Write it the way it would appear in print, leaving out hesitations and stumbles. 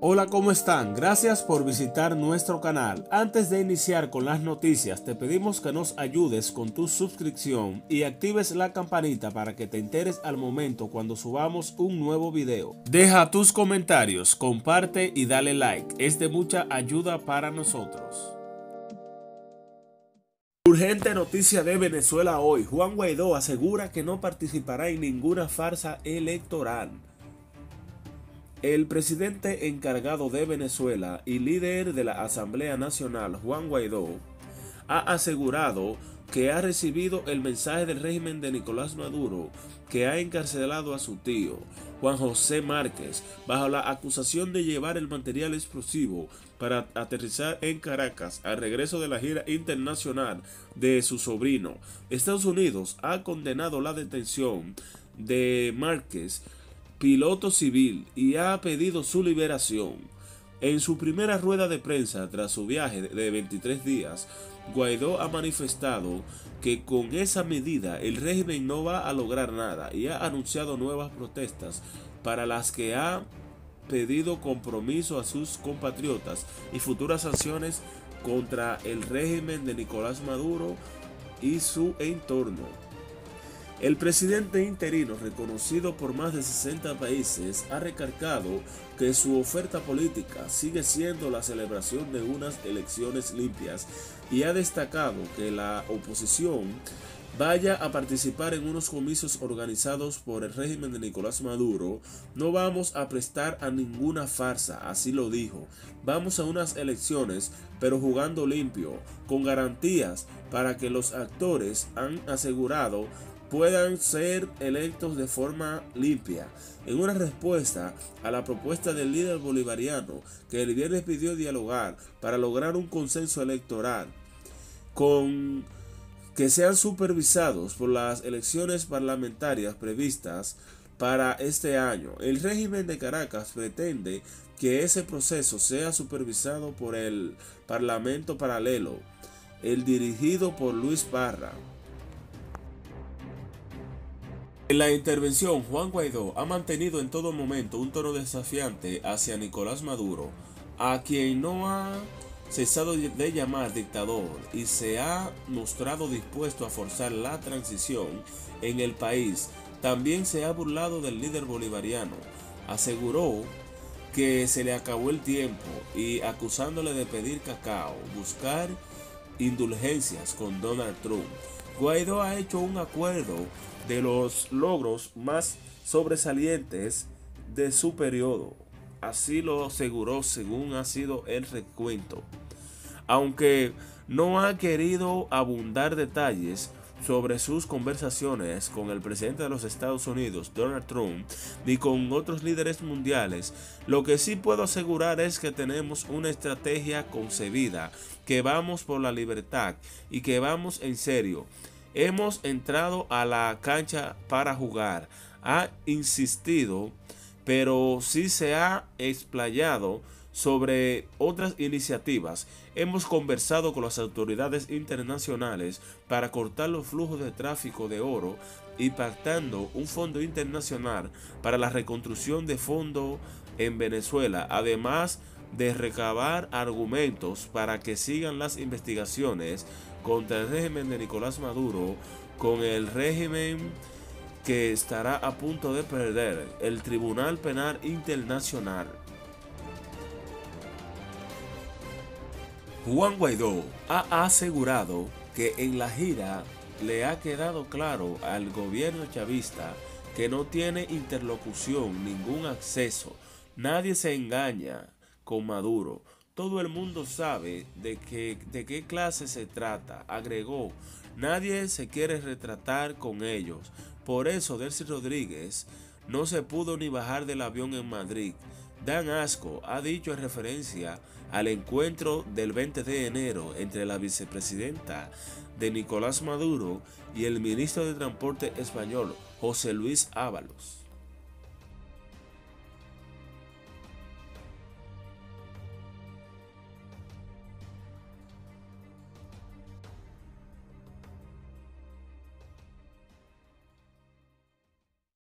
Hola, ¿cómo están? Gracias por visitar nuestro canal. Antes de iniciar con las noticias, te pedimos que nos ayudes con tu suscripción y actives la campanita para que te enteres al momento cuando subamos un nuevo video. Deja tus comentarios, comparte y dale like. Es de mucha ayuda para nosotros. Urgente noticia de Venezuela hoy. Juan Guaidó asegura que no participará en ninguna farsa electoral. El presidente encargado de Venezuela y líder de la Asamblea Nacional, Juan Guaidó, ha asegurado que ha recibido el mensaje del régimen de Nicolás Maduro, que ha encarcelado a su tío, Juan José Márquez, bajo la acusación de llevar el material explosivo para aterrizar en Caracas al regreso de la gira internacional de su sobrino. Estados Unidos ha condenado la detención de Márquez, piloto civil, y ha pedido su liberación. En su primera rueda de prensa tras su viaje de 23 días, Guaidó ha manifestado que con esa medida el régimen no va a lograr nada y ha anunciado nuevas protestas para las que ha pedido compromiso a sus compatriotas y futuras sanciones contra el régimen de Nicolás Maduro y su entorno. El presidente interino, reconocido por más de 60 países, ha recalcado que su oferta política sigue siendo la celebración de unas elecciones limpias y ha destacado que la oposición vaya a participar en unos comicios organizados por el régimen de Nicolás Maduro. No vamos a prestar a ninguna farsa, así lo dijo. Vamos a unas elecciones, pero jugando limpio, con garantías para que los actores han asegurado puedan ser electos de forma limpia. En una respuesta a la propuesta del líder bolivariano, que el viernes pidió dialogar para lograr un consenso electoral con que sean supervisados por las elecciones parlamentarias previstas para este año, el régimen de Caracas pretende que ese proceso sea supervisado por el Parlamento Paralelo, el dirigido por Luis Parra. En la intervención, Juan Guaidó ha mantenido en todo momento un tono desafiante hacia Nicolás Maduro, a quien no ha cesado de llamar dictador, y se ha mostrado dispuesto a forzar la transición en el país. También se ha burlado del líder bolivariano. Aseguró que se le acabó el tiempo y acusándole de pedir cacao, buscar indulgencias con Donald Trump. Guaidó ha hecho un acuerdo de los logros más sobresalientes de su periodo. Así lo aseguró según ha sido el recuento. Aunque no ha querido abundar detalles sobre sus conversaciones con el presidente de los Estados Unidos, Donald Trump, ni con otros líderes mundiales, lo que sí puedo asegurar es que tenemos una estrategia concebida, que vamos por la libertad y que vamos en serio. Hemos entrado a la cancha para jugar, ha insistido, pero sí se ha explayado sobre otras iniciativas. Hemos conversado con las autoridades internacionales para cortar los flujos de tráfico de oro y pactando un fondo internacional para la reconstrucción de fondo en Venezuela, además de recabar argumentos para que sigan las investigaciones contra el régimen de Nicolás Maduro, con el régimen que estará a punto de perder el Tribunal Penal Internacional. Juan Guaidó ha asegurado que en la gira le ha quedado claro al gobierno chavista que no tiene interlocución, ningún acceso. Nadie se engaña con Maduro. Todo el mundo sabe de qué clase se trata. Agregó, nadie se quiere retratar con ellos. Por eso Delcy Rodríguez no se pudo ni bajar del avión en Madrid. Dan asco, ha dicho en referencia al encuentro del 20 de enero entre la vicepresidenta de Nicolás Maduro y el ministro de Transporte español, José Luis Ábalos.